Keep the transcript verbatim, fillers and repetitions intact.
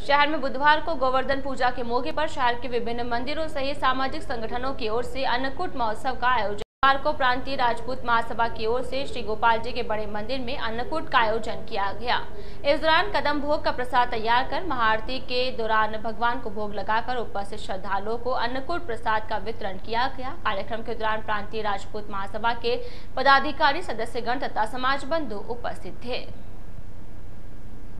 शहर में बुधवार को गोवर्धन पूजा के मौके पर शहर के विभिन्न मंदिरों सहित सामाजिक संगठनों की ओर से अन्नकूट महोत्सव का आयोजन। बुधवार को प्रांतीय राजपूत महासभा की ओर से श्री गोपाल जी के बड़े मंदिर में अन्नकूट का आयोजन किया गया। इस दौरान कदम भोग का प्रसाद तैयार कर महाआरती के दौरान भगवान को भोग लगाकर उपस्थित श्रद्धालुओं को अन्नकूट प्रसाद का वितरण किया गया। कार्यक्रम के दौरान प्रांतीय राजपूत महासभा के पदाधिकारी, सदस्यगण तथा समाज बंधु उपस्थित थे।